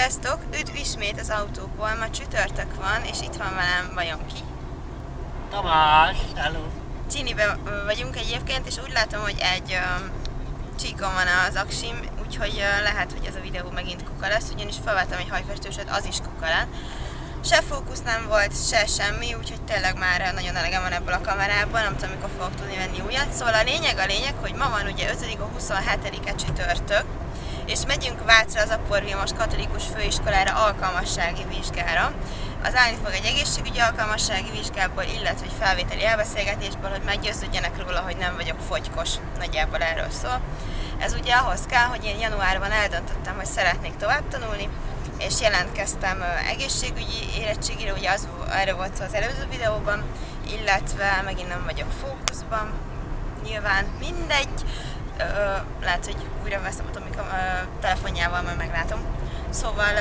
Sziasztok! Üdv ismét az autóból, ma csütörtök van, és itt van velem vajon ki? Tamás, hello! Csinibe vagyunk egyébként, és úgy látom, hogy egy csíkon van az aksim, úgyhogy lehet, hogy ez a videó megint kuka lesz, ugyanis felvettem egy hajfestőset, az is kuka lett. Se fókusz nem volt, se semmi, úgyhogy tényleg már nagyon elegem van ebből a kamerából, nem tudom, mikor fogok tudni venni újat. Szóval a lényeg, hogy ma van ugye 5.-27-e csütörtök, és megyünk Vácra az Apor Vilmos Katolikus Főiskolára alkalmassági vizsgára. Az állni fog egy egészségügyi alkalmassági vizsgából, illetve egy felvételi elbeszélgetésből, hogy meggyőződjenek róla, hogy nem vagyok fogykos. Nagyjából erről szól. Ez ugye ahhoz kell, hogy én januárban eldöntöttem, hogy szeretnék tovább tanulni, és jelentkeztem egészségügyi érettségire, ugye erre volt szó az előző videóban, illetve megint nem vagyok fókuszban, nyilván mindegy, lehet, hogy újra veszem a Tomika telefonjával, majd meglátom. Szóval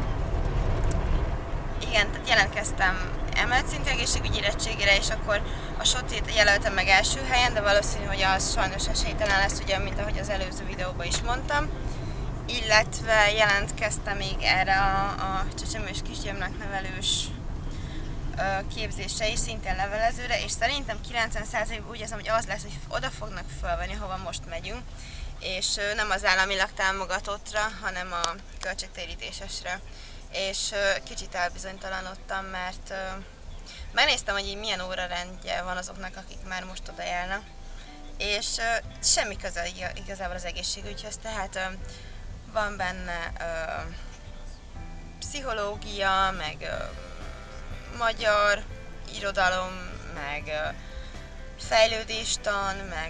igen, tehát jelentkeztem emelt szintű egészségügyi érettségére, és akkor a SOT-ét jelöltem meg első helyen, de valószínű, hogy az sajnos esélytelen lesz, ugye, mint ahogy az előző videóban is mondtam. Illetve jelentkeztem még erre a csecsemős kisgyermeknevelős képzésre is, szintén levelezőre, és szerintem 90%-ban úgy érzem, hogy az lesz, hogy oda fognak fölvenni, ahova most megyünk, és nem az államilag támogatottra, hanem a költségtérítésesre. És kicsit elbizonytalanodtam, mert megnéztem, hogy így milyen órarendje van azoknak, akik már most oda járnak, és semmi köze igazából az egészségügyhöz, tehát van benne pszichológia, meg magyar irodalom, meg fejlődéstan, meg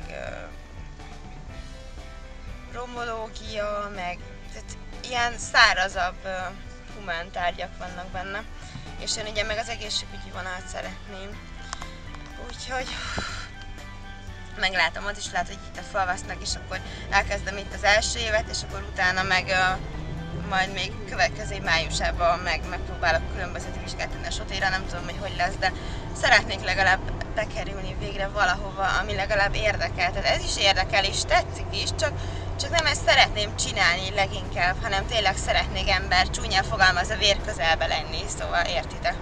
romológia, meg tehát ilyen szárazabb humán tárgyak vannak benne. És én ugye meg az egészségügyi vonalat szeretném. Úgyhogy meglátom, ott is lehet, hogy itt felvesznek, és akkor elkezdem itt az első évet, és akkor utána meg majd még következő májusában megpróbálok különböző vizsgát tenni a SOT-ra, nem tudom, hogy lesz, de szeretnék legalább bekerülni végre valahova, ami legalább érdekel. Tehát ez is érdekel, és tetszik is, csak nem ezt szeretném csinálni leginkább, hanem tényleg szeretnék ember, csúnyán fogalmazva, vérközelbe lenni, szóval értitek.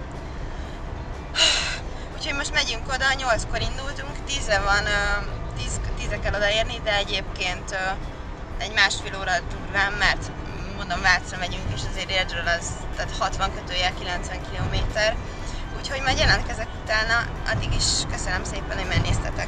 Úgyhogy most megyünk oda, 8-kor indultunk, 10-re van, 10-re kell odaérni, de egyébként egy másfél óra durván, mert mondom, Vácra megyünk, és azért Érdről az, tehát 60-90 km. Úgyhogy majd jelentkezek utána, addig is köszönöm szépen, hogy megnéztetek.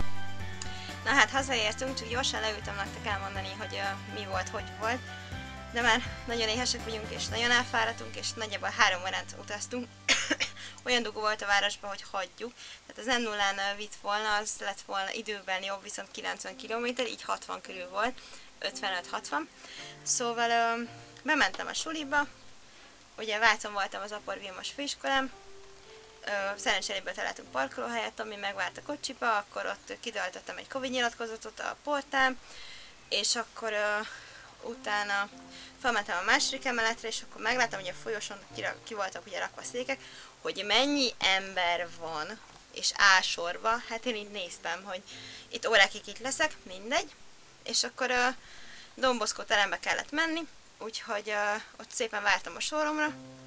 Na hát hazaértünk, csak gyorsan leültem nektek elmondani, hogy mi volt, hogy volt. De már nagyon éhesek vagyunk, és nagyon elfáradtunk, és nagyjából 3 órát utaztunk. Olyan dugó volt a városban, hogy hagyjuk. Tehát az M0-n vitt volna, az lett volna időben jobb, viszont 90 km, így 60 körül volt, 55-60. Szóval bementem a suliba, ugye Vácon voltam az Apor Vilmos Főiskolán, szerencsére betaláltunk parkolóhelyet, ami megvált a kocsiba, akkor ott kidoltottam egy Covid nyilatkozatot a portán, és akkor utána felmentem a második emeletre, és akkor megláttam, hogy a folyosón ki voltak ugye rakva székek, hogy mennyi ember van, és sorba, hát én így néztem, hogy itt órákig itt leszek, mindegy, és akkor Domboszkó terembe kellett menni, úgyhogy ott szépen vártam a soromra,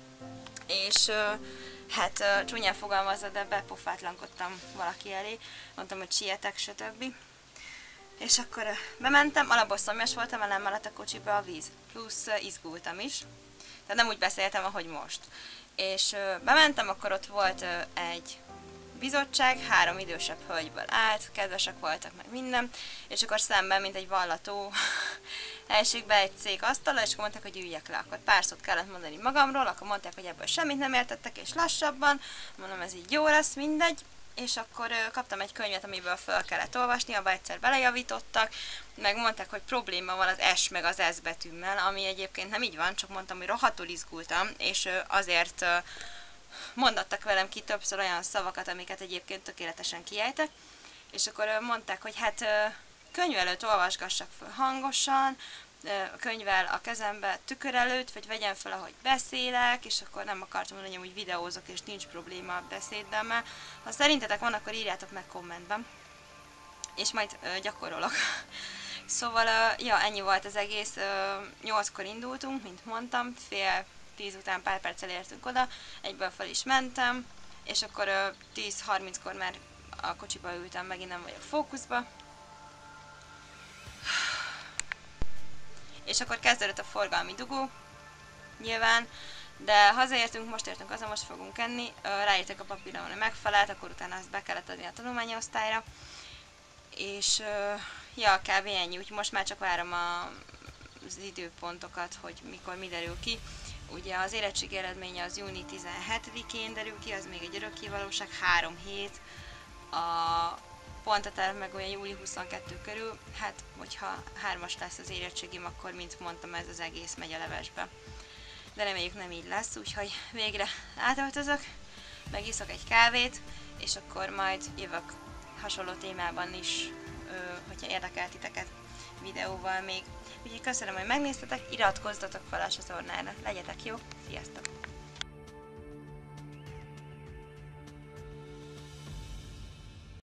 és hát csúnyán fogalmazza, de bepofátlankodtam valaki elé, mondtam, hogy sietek, stb. És akkor bementem, alapból szomjas voltam, mert nem maradt a kocsiba a víz, plusz izgultam is, tehát nem úgy beszéltem, ahogy most. És bementem, akkor ott volt egy bizottság, 3 idősebb hölgyből állt, kedvesek voltak meg minden, és akkor szemben, mint egy vallató helységbe egy cég asztala, és akkor mondták, hogy üljek le. Akkor pár szót kellett mondani magamról, akkor mondták, hogy ebből semmit nem értettek, és lassabban, mondom, ez így jó lesz, mindegy. És akkor kaptam egy könyvet, amiből fel kellett olvasni, abba egyszer belejavítottak, meg mondták, hogy probléma van az S meg az S betűmmel, ami egyébként nem így van, csak mondtam, hogy rohadtul izgultam, és azért mondattak velem ki többször olyan szavakat, amiket egyébként tökéletesen kiejtek, és akkor mondták, hogy hát könyv előtt olvasgassak fel hangosan, könyvvel a kezembe tükör előtt, vagy vegyem fel, ahogy beszélek, és akkor nem akartam mondani, hogy videózok, és nincs probléma a beszéddemmel. Ha szerintetek van, akkor írjátok meg kommentben, és majd gyakorolok. Szóval, ja, ennyi volt az egész. 8-kor indultunk, mint mondtam, fél 10 után pár perccel értünk oda, egyből fel is mentem, és akkor 10:30-kor már a kocsiba ültem, megint nem vagyok fókuszba. És akkor kezdődött a forgalmi dugó, nyilván, de hazaértünk, most értünk haza, most fogunk enni, ráírtak a papíron, hogy megfelelt, akkor utána azt be kellett adni a tanulmányosztályra, és ja, kb. Ennyi, úgyhogy most már csak várom az időpontokat, hogy mikor mi derül ki. Ugye az érettségi eredménye az júni 17-én derül ki, az még egy örökké valóság, 3 hét. A pontaterv meg olyan júli 22 körül, hát hogyha 3-as lesz az érettségim, akkor mint mondtam, ez az egész megy a levesbe. De reméljük nem így lesz, úgyhogy végre átöltözök, megiszok egy kávét, és akkor majd jövök hasonló témában is, hogyha érdekel titeket videóval még. Úgyhogy köszönöm, hogy megnéztetek, iratkozzatok fel a csatornára. Legyetek jó, sziasztok!